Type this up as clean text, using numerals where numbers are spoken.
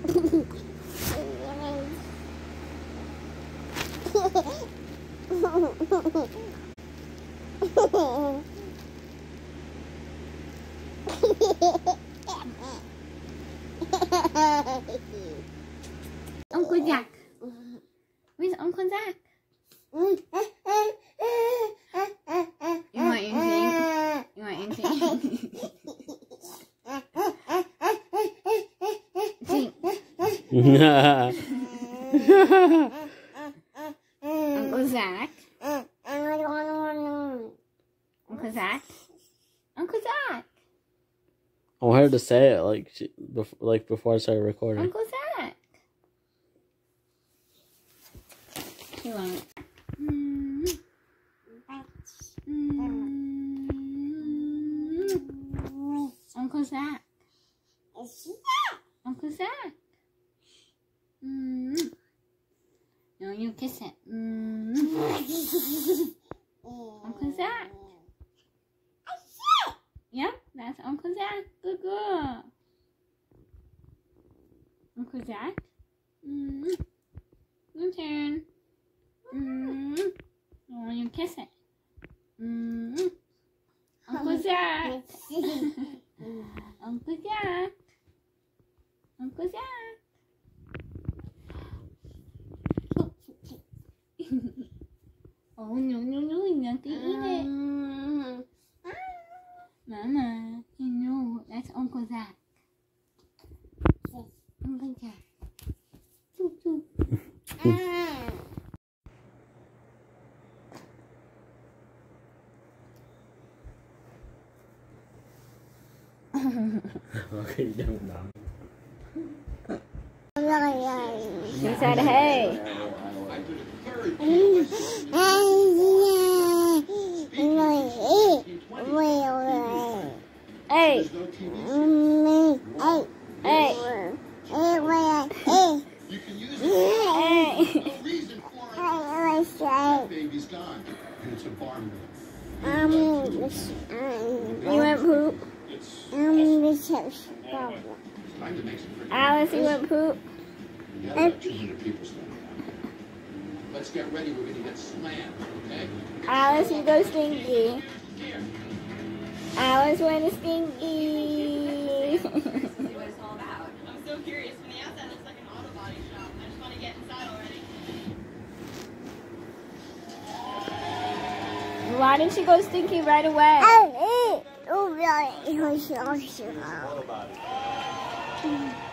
Uncle Jack. Where's Uncle Jack? You want anything? You want anything? Uncle Zach. Uncle Zach. Uncle Zach. I want her to say it like before I started recording. Uncle Zach. She won't. Uncle Zach. Uncle Zach. No, you kiss it. Uncle Zach. Yep, that's Uncle Zach. Good girl. Uncle Zach. Your turn. Oh, you kiss it. Uncle Zach. Uncle Zach. Uncle Zach. Oh, no, you have to eat it. Mama, you know, that's Uncle Zach. Uncle Zach. Choo choo. Okay, you don't know. She said, hey. Hey. Hey. Baby's gone. And it's a barn. You went poop? Alice, you went poop? Yeah, about 200 people standing around. Let's get ready. We're going to get slammed, okay? Alice, you go stinky. Alice went to stinky. See what it's all about. I'm so curious. From the outside, it looks like an auto body shop. I just want to get inside already. Why didn't she go stinky right away? Oh, really?